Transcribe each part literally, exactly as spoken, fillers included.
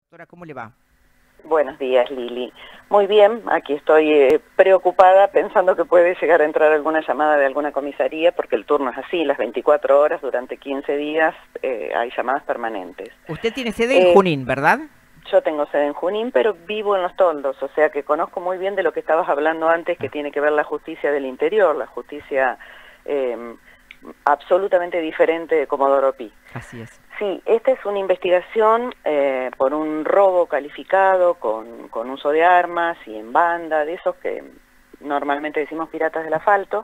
Doctora, ¿cómo le va? Buenos días, Lili. Muy bien, aquí estoy eh, preocupada pensando que puede llegar a entrar alguna llamada de alguna comisaría, porque el turno es así, las veinticuatro horas, durante quince días eh, hay llamadas permanentes. Usted tiene sede en Eh, Junín, ¿verdad? yo tengo sede en Junín, pero vivo en Los Toldos, o sea que conozco muy bien de lo que estabas hablando antes, que Ah, tiene que ver la justicia del interior, la justicia eh, absolutamente diferente de Comodoro Pi. así es. Sí, esta es una investigación eh, por un robo calificado con, con uso de armas y en banda, de esos que normalmente decimos piratas del asfalto.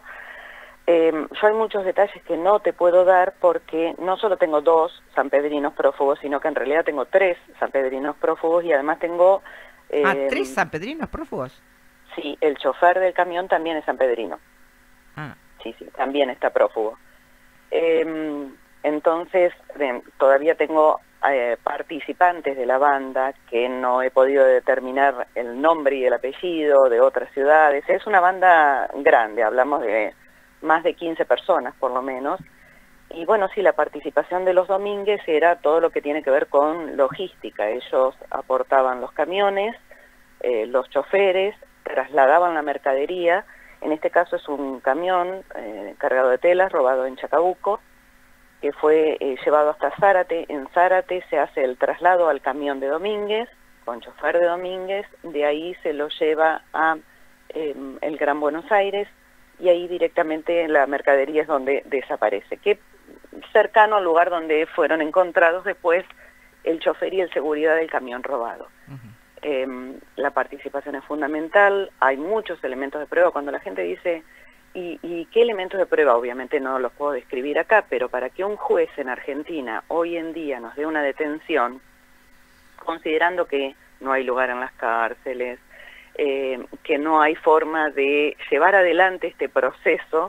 Eh, yo hay muchos detalles que no te puedo dar porque no solo tengo dos sanpedrinos prófugos, sino que en realidad tengo tres sanpedrinos prófugos y además tengo... Ah, Eh, ¿tres sanpedrinos prófugos? sí, el chofer del camión también es sanpedrino. Ah, Sí, sí, también está prófugo. Eh, entonces, eh, todavía tengo eh, participantes de la banda que no he podido determinar el nombre y el apellido de otras ciudades. Es una banda grande, hablamos de más de quince personas por lo menos. Y bueno, sí, la participación de los Domínguez era todo lo que tiene que ver con logística. Ellos aportaban los camiones, eh, los choferes, trasladaban la mercadería. En este caso es un camión eh, cargado de telas, robado en Chacabuco, que fue eh, llevado hasta Zárate. En Zárate se hace el traslado al camión de Domínguez, con chofer de Domínguez, de ahí se lo lleva a eh, el Gran Buenos Aires, y ahí directamente la mercadería es donde desaparece, que cercano al lugar donde fueron encontrados después el chofer y el seguridad del camión robado. uh-huh. Eh, la participación es fundamental, hay muchos elementos de prueba. Cuando la gente dice, ¿y, y qué elementos de prueba? Obviamente no los puedo describir acá, pero para que un juez en Argentina hoy en día nos dé una detención, considerando que no hay lugar en las cárceles, eh, que no hay forma de llevar adelante este proceso,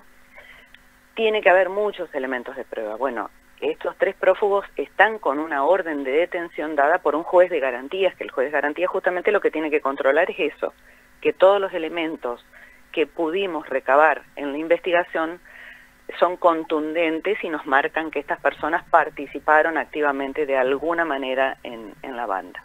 tiene que haber muchos elementos de prueba. Bueno, estos tres prófugos están con una orden de detención dada por un juez de garantías, que el juez de garantías justamente lo que tiene que controlar es eso, que todos los elementos que pudimos recabar en la investigación son contundentes y nos marcan que estas personas participaron activamente de alguna manera en, en la banda.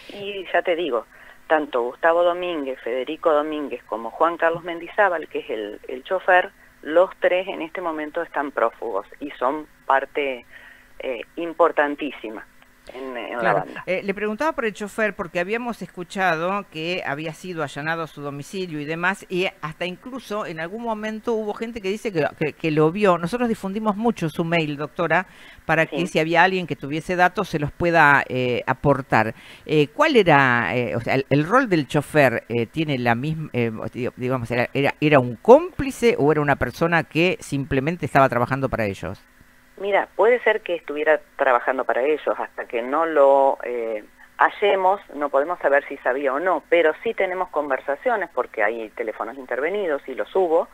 Y ya te digo, tanto Gustavo Domínguez, Federico Domínguez, como Juan Carlos Mendizábal, que es el, el chofer, los tres en este momento están prófugos y son parte eh, importantísima en, en Claro. la banda. Eh, le preguntaba por el chofer porque habíamos escuchado que había sido allanado su domicilio y demás, y hasta incluso en algún momento hubo gente que dice que, que, que lo vio. Nosotros difundimos mucho su mail, doctora, para que Sí. si había alguien que tuviese datos se los pueda eh, aportar. Eh, ¿Cuál era, eh, o sea, el, el rol del chofer? Eh, ¿Tiene la misma, eh, digamos, era, era, era un cómplice o era una persona que simplemente estaba trabajando para ellos? Mira, puede ser que estuviera trabajando para ellos, hasta que no lo eh, hallemos, no podemos saber si sabía o no, pero sí tenemos conversaciones, porque hay teléfonos intervenidos y los hubo,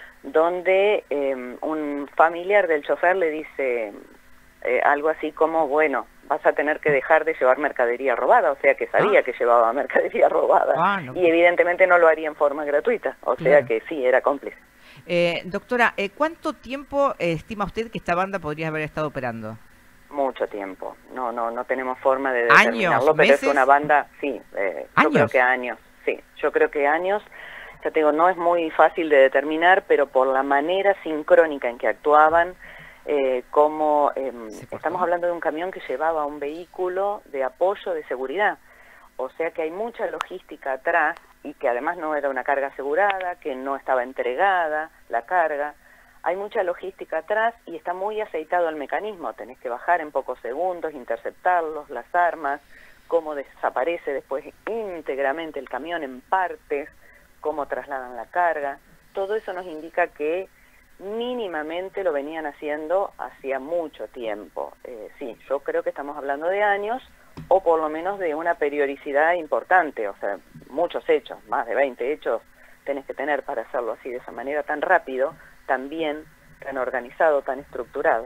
donde eh, un familiar del chofer le dice eh, algo así como, bueno, vas a tener que dejar de llevar mercadería robada, o sea que sabía Ah. que llevaba mercadería robada, Ah, no. y evidentemente no lo haría en forma gratuita, o Claro. sea que sí, era cómplice. Eh, doctora, eh, ¿cuánto tiempo eh, estima usted que esta banda podría haber estado operando? Mucho tiempo, no no no tenemos forma de ¿Años? determinarlo, pero ¿Meses? es una banda, sí, eh, yo ¿Años? creo que años, sí, yo creo que años, ya te digo, no es muy fácil de determinar, pero por la manera sincrónica en que actuaban, eh, como eh, estamos hablando de un camión que llevaba un vehículo de apoyo de seguridad, o sea que hay mucha logística atrás y que además no era una carga asegurada, que no estaba entregada la carga. Hay mucha logística atrás y está muy aceitado el mecanismo. Tenés que bajar en pocos segundos, interceptarlos, las armas, cómo desaparece después íntegramente el camión en partes, cómo trasladan la carga. Todo eso nos indica que mínimamente lo venían haciendo hacía mucho tiempo. Eh, sí, yo creo que estamos hablando de años, o por lo menos de una periodicidad importante, o sea, muchos hechos, más de veinte hechos tenés que tener para hacerlo así, de esa manera tan rápido, tan bien, tan organizado, tan estructurado.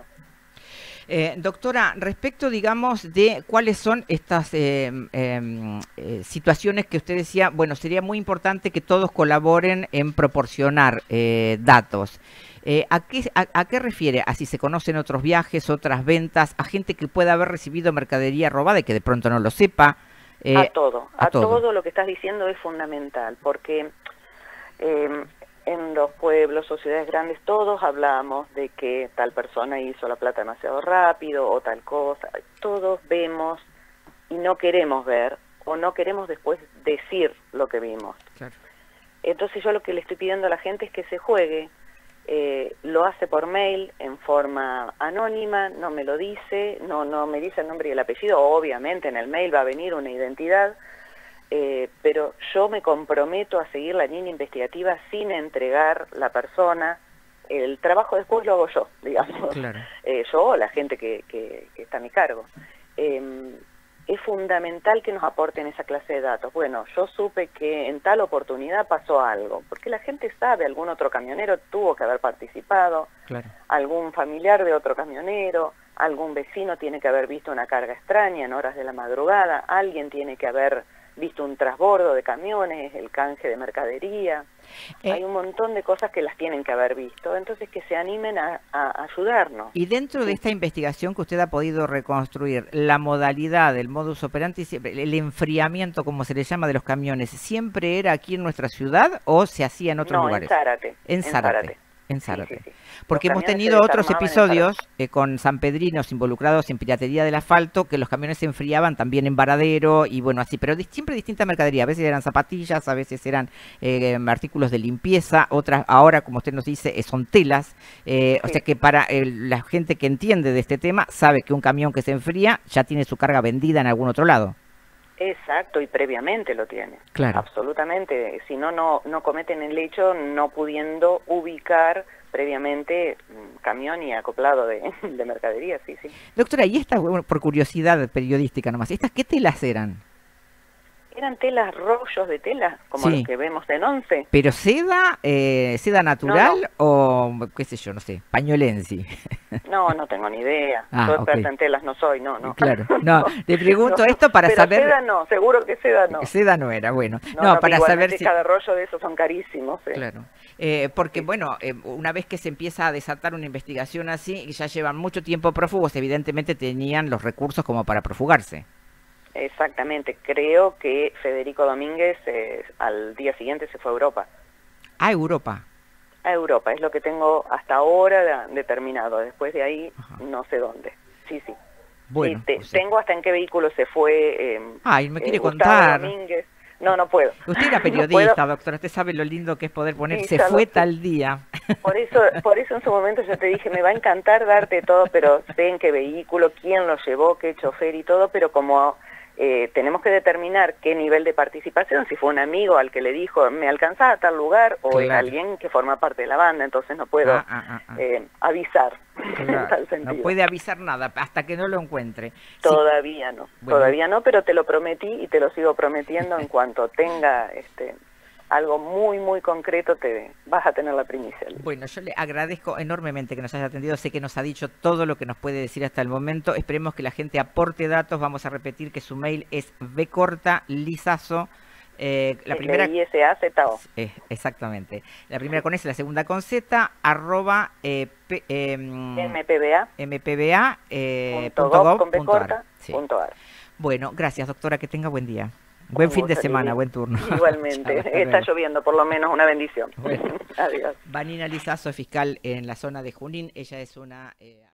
Eh, doctora, respecto, digamos, de cuáles son estas eh, eh, eh, situaciones que usted decía, bueno, sería muy importante que todos colaboren en proporcionar eh, datos. Eh, ¿a, qué, a, ¿A qué refiere? ¿A si se conocen otros viajes, otras ventas, a gente que pueda haber recibido mercadería robada y que de pronto no lo sepa? Eh, a todo, a, a todo. todo lo que estás diciendo es fundamental, porque eh, en los pueblos o ciudades grandes todos hablamos de que tal persona hizo la plata demasiado rápido o tal cosa, todos vemos y no queremos ver o no queremos después decir lo que vimos. Claro. Entonces yo lo que le estoy pidiendo a la gente es que se juegue, eh, lo hace por mail en forma anónima, no me lo dice, no, no me dice el nombre y el apellido, obviamente en el mail va a venir una identidad, eh, pero yo me comprometo a seguir la línea investigativa sin entregar la persona, el trabajo después lo hago yo, digamos, claro. eh, yo o la gente que, que, que está a mi cargo. Eh, Es fundamental que nos aporten esa clase de datos. Bueno, yo supe que en tal oportunidad pasó algo, porque la gente sabe, algún otro camionero tuvo que haber participado, claro. algún familiar de otro camionero, algún vecino tiene que haber visto una carga extraña en horas de la madrugada, alguien tiene que haber visto un transbordo de camiones, el canje de mercadería. Eh, Hay un montón de cosas que las tienen que haber visto, entonces que se animen a, a ayudarnos. Y dentro sí. de esta investigación que usted ha podido reconstruir, la modalidad, el modus operandi, el enfriamiento, como se le llama, de los camiones, ¿siempre era aquí en nuestra ciudad o se hacía en otros no, lugares? En Zárate. En Zárate. En Zárate. Sí, sí, sí. Porque los hemos tenido otros episodios eh, con sanpedrinos involucrados en piratería del asfalto, que los camiones se enfriaban también en Varadero y bueno, así, pero di siempre distinta mercadería. A veces eran zapatillas, a veces eran eh, artículos de limpieza, otras, ahora, como usted nos dice, eh, son telas. Eh, sí. O sea que para eh, la gente que entiende de este tema, sabe que un camión que se enfría ya tiene su carga vendida en algún otro lado. Exacto, y previamente lo tiene. Claro. Absolutamente. Si no, no, no cometen el hecho no pudiendo ubicar previamente un camión y acoplado de, de mercadería, sí, sí. Doctora, y estas, bueno, por curiosidad periodística nomás, ¿estas qué telas eran? Eran telas, rollos de tela, como sí. los que vemos en Once. ¿Pero seda, eh, seda natural no, no. o, qué sé yo, no sé, pañolensi? No, no tengo ni idea. Ah, Soy experta okay. en telas, no soy, no, no. Claro, no, le pregunto no, esto para pero saber... seda no, seguro que seda no. Seda no era, bueno. No, no, no para saber si... cada rollo de esos son carísimos. ¿eh? Claro, eh, porque sí. bueno, eh, una vez que se empieza a desatar una investigación así, y ya llevan mucho tiempo prófugos, evidentemente tenían los recursos como para profugarse. Exactamente, creo que Federico Domínguez eh, al día siguiente se fue a Europa. ¿A Europa? A Europa, es lo que tengo hasta ahora determinado, después de ahí Ajá. no sé dónde. Sí, sí. Bueno, sí, te, pues, tengo hasta en qué vehículo se fue. Eh, Ay, me quiere eh, contar. Domínguez. No, no puedo. Usted era periodista, no doctora, usted sabe lo lindo que es poder poner, sí, se fue tal día. Por eso, por eso en su momento yo te dije, me va a encantar darte todo, pero sé en qué vehículo, quién lo llevó, qué chofer y todo, pero como... Eh, tenemos que determinar qué nivel de participación, si fue un amigo al que le dijo, me alcanzás a tal lugar, o claro. es alguien que forma parte de la banda, entonces no puedo ah, ah, ah, eh, avisar claro. en tal sentido. No puede avisar nada hasta que no lo encuentre. Todavía sí. no, bueno. todavía no, pero te lo prometí y te lo sigo prometiendo en cuanto tenga... este algo muy, muy concreto, te vas a tener la primicia. Bueno, yo le agradezco enormemente que nos haya atendido. Sé que nos ha dicho todo lo que nos puede decir hasta el momento. Esperemos que la gente aporte datos. Vamos a repetir que su mail es bcortalizazo. Eh, la primera I S A Z O. Eh, exactamente. La primera con S, la segunda con Z, arroba eh, p, eh, M P B A. M P B A. Eh, punto punto gov, gov, con punto ar. corta, Sí. punto ar. Bueno, gracias, doctora. Que tenga buen día. Buen fin de semana, buen turno. Igualmente, Chao, está lloviendo, por lo menos una bendición. Bueno. Adiós. Vanina Lizazo, fiscal en la zona de Junín, ella es una... Eh...